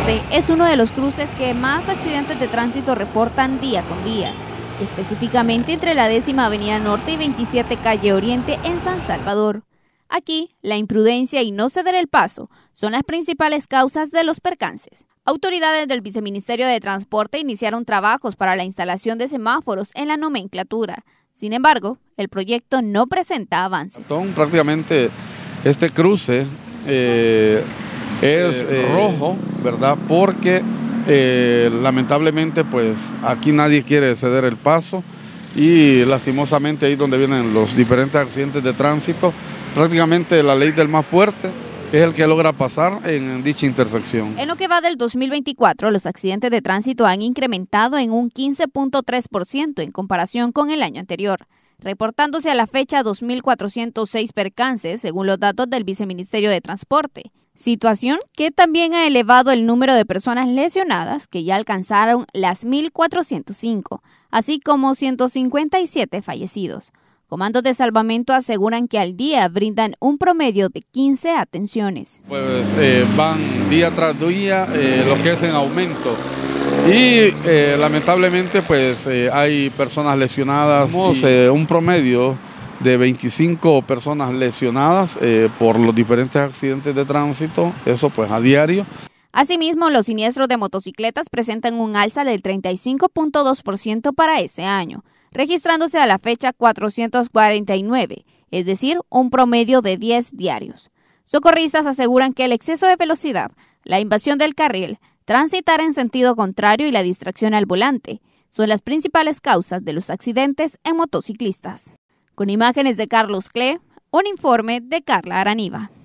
Este es uno de los cruces que más accidentes de tránsito reportan día con día, específicamente entre la 10ª Avenida Norte y 27 Calle Oriente en San Salvador. Aquí, la imprudencia y no ceder el paso son las principales causas de los percances. Autoridades del Viceministerio de Transporte iniciaron trabajos para la instalación de semáforos en la nomenclatura. Sin embargo, el proyecto no presenta avances. Prácticamente este cruce es rojo, ¿verdad? Porque lamentablemente pues aquí nadie quiere ceder el paso y lastimosamente ahí donde vienen los diferentes accidentes de tránsito, prácticamente la ley del más fuerte es el que logra pasar en dicha intersección. En lo que va del 2024, los accidentes de tránsito han incrementado en un 15.3% en comparación con el año anterior, reportándose a la fecha 2.406 percances, según los datos del Viceministerio de Transporte. Situación que también ha elevado el número de personas lesionadas, que ya alcanzaron las 1.405, así como 157 fallecidos. Comandos de salvamento aseguran que al día brindan un promedio de 15 atenciones. Pues van día tras día lo que es en aumento y lamentablemente pues hay personas lesionadas, un promedio de 25 personas lesionadas por los diferentes accidentes de tránsito, eso pues a diario. Asimismo, los siniestros de motocicletas presentan un alza del 35.2% para este año, registrándose a la fecha 449, es decir, un promedio de 10 diarios. Socorristas aseguran que el exceso de velocidad, la invasión del carril, transitar en sentido contrario y la distracción al volante son las principales causas de los accidentes en motociclistas. Con imágenes de Carlos Cle, un informe de Carla Araniva.